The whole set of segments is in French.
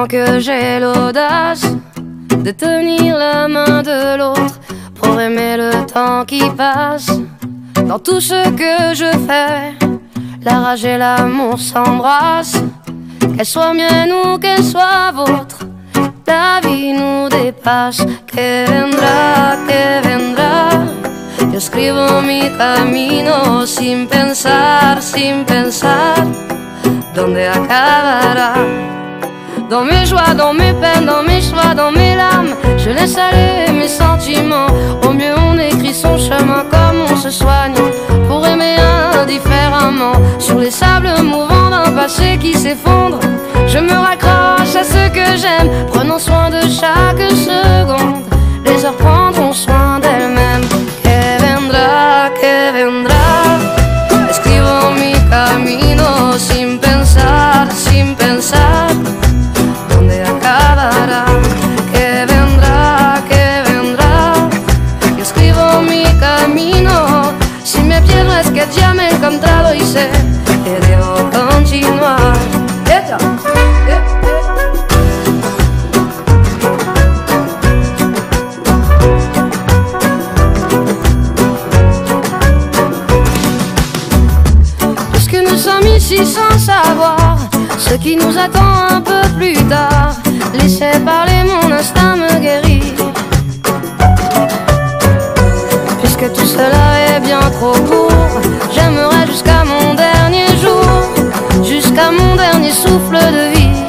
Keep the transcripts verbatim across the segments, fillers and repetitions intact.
que j'ai l'audace de tenir la main de l'autre pour aimer le temps qui passe. Dans tout ce que je fais, la rage et l'amour s'embrassent. Qu'elle soit mienne ou qu'elle soit vôtre, la vie nous dépasse. Que vendrá, que vendrá. Yo escribo mi camino sin pensar, sin pensar dónde acabará. Dans mes joies, dans mes peines, dans mes choix, dans mes larmes, je laisse aller mes sentiments. Au mieux on écrit son chemin comme on se soigne pour aimer indifféremment. Sur les sables mouvants d'un passé qui s'effondre, je me raccroche à ce que j'aime, prenant soin de chaque seconde. Les heures prendront soin d'elles-mêmes. Que vendrá, que vendrá. Escribo mi camino sin pensar, sin pensar dónde acabará. Que vendrá, que vendrá. Yo escribo mi camino. Si me pierdo es que ya me he encontrado y sé que debo continuar. Yeah. Nous sommes ici sans savoir ce qui nous attend un peu plus tard. Laissez parler, mon instinct me guérit. Puisque tout cela est bien trop court, j'aimerais jusqu'à mon dernier jour, jusqu'à mon dernier souffle de vie.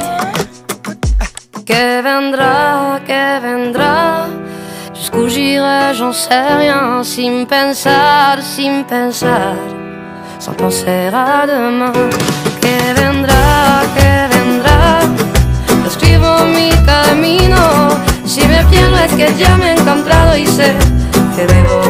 Que vendrá, que vendrá. Jusqu'où j'irai, j'en sais rien. Sin pensar, sin pensar, sans penser à demain. Que vendrá, que vendrá. Escribo mi camino. Si me pierdo es que ya me he encontrado y sé que debo